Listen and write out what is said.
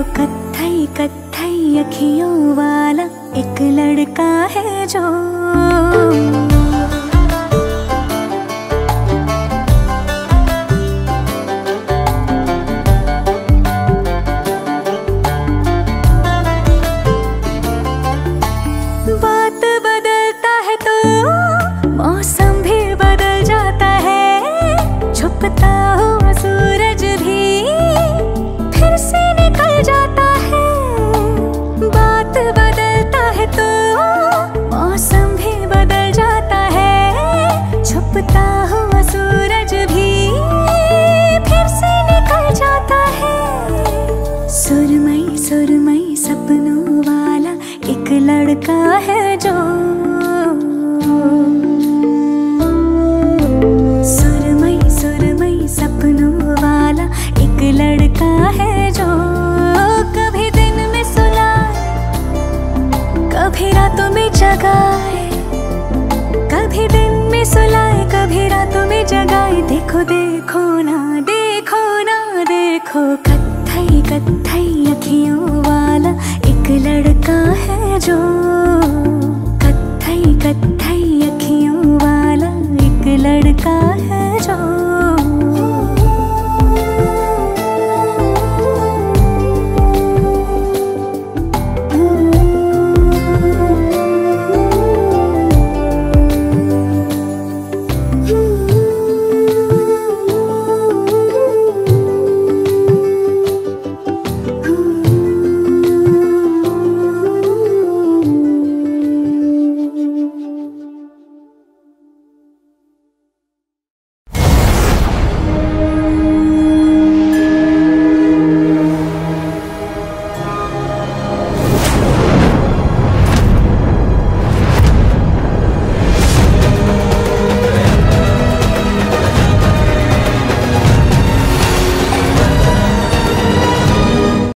कत्थई कत्थई अखियों वाला एक लड़का है जो बात बदलता है तो मौसम भी बदल जाता है, छुपता हुआ सूरज भी फिर से निकल जाता है। बात बदलता है तो मौसम भी बदल जाता है, छुपता हुआ सूरज भी फिर से निकल जाता है। सुरमई सुरमई सपनों वाला एक लड़का है जो सुरमई सुरमई सपनों वाला एक लड़का है जो कभी दिन में सुलाए, कभी रातों में जगाए, कभी दिन में सुलाए, कभी रातों में जगाए। देखो देखो ना देखो ना देखो, कत्थई कत्थई अखियों वाला एक लड़का है जो